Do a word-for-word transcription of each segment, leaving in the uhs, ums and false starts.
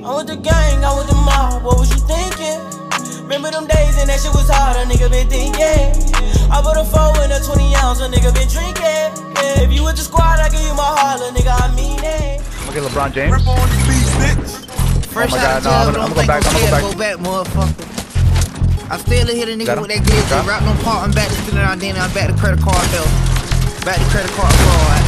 I'm with the gang, I'm with the mob, what was you thinking? Remember them days and that shit was hard, a nigga been thinking. I put a four in a twenty ounce, a nigga been drinking. Yeah, if you with the squad, I give you my heart, a nigga, I mean it. I'm gonna get LeBron James. Rip on these beats, bitch. First oh my shot God, no, I'm gonna, I'm gonna go back, I'm gonna go back. Go back, motherfucker. I still hit a nigga with that glitch. Rap no part, I'm back to stealing our dinner, I'm back to credit card bill. Back to credit card fraud.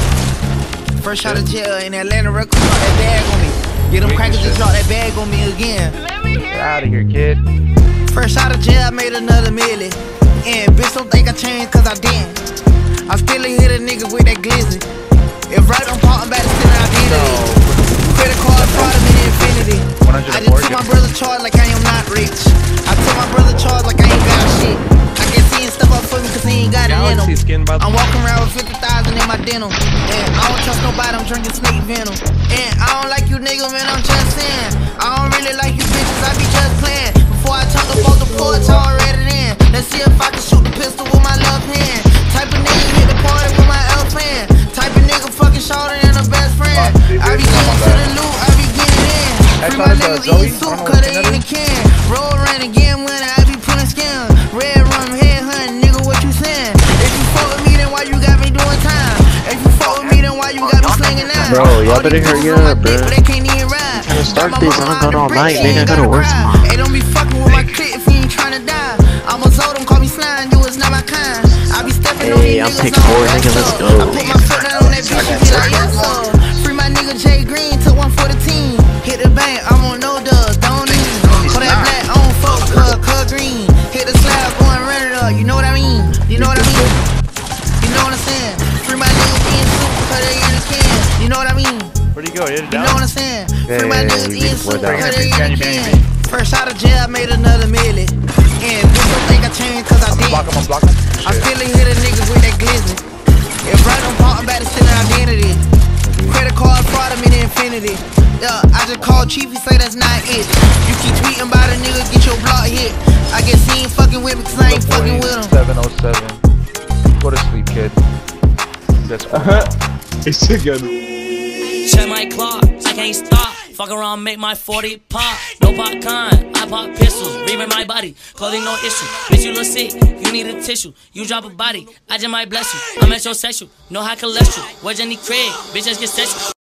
First shot of jail in Atlanta record, drop that bag on me. Get them crackers to drop that bag on me again. Get out of here, kid. First out of jail, I made another million. And bitch don't think I changed cause I didn't. I still hit a nigga with that glizzy. If right on part, I'm back to stealing identity. No. Credit card fraud, I'm in infinity. I just took my brother charge like I am not rich. I took my brother charge like I ain't got shit. I guess he ain't stuff up for me cause he ain't got it in him. I'm walking around with fifty thousand in my denim. And I don't trust nobody, I'm drinking snake venom. And I don't like you nigga, man, I'm just saying. I don't really like you bitches, I be just playing. Before I talk about the porch, I already in. Let's see if I can shoot the pistol with my left hand. Type of nigga hit the party with my elf hand. Type of nigga fucking shorter than a best friend. I be getting to the loot, I be getting in. Free my niggas eating soup, cause they in the can. Roll around again when I be putting skin. Red rum, head hunting, nigga, what you saying? If you fuck with me, then why you got me doing time? If you fuck with me, then why you got me slinging out? Bro, y'all better hurry up, bro. They can't even ride. Trying to start this, I'm going all night, nigga. I gotta work tomorrow. Hey, don't be fucking with my clip if you ain't trying to die. I'm a Zodom, call me slime, you is not my kind. I be stepping on these Hey, I'm niggas pick on four, that nigga, let's stuff. go. I put my foot down on that bitch, she be like, yes, sir. Free my nigga Jay Green, took one for the team. Hit the bank, I'm on no dubs, don't even. Put that black on folk, cuz, cuz green. Hit the slab, go and run it up, you know what I mean? You know what I mean? You know what I'm saying? Free my niggas eating soup, cause they in the can. You know what I mean? Where'd he go? He hit it You down? know what I'm saying? Free my niggas eating soup, cause they in the can. First out of jail, I made another million. And bitch don't think I changed cause I did. Block him, I'm blocking. I still hit a nigga with that glizzy. If right on part, I'm back to stealing identity. Credit card fraud, I'm in infinity. Yeah, I just called Chief, he say that's not it. You keep tweeting about a nigga, get your block hit. I guess he ain't fucking with me cause I ain't fucking with him. seven oh seven. Go to sleep, kid. That's fine. It's together. Check my clock, I can't stop. Fuck around, make my forty pop. No popcorn, I pop pistols. Reaming my body, clothing no issue. Bitch, you look sick, you need a tissue. You drop a body, I just might bless you. I'm at your sexual, no high cholesterol. Where's Jenny Craig? Bitch, just get sexual.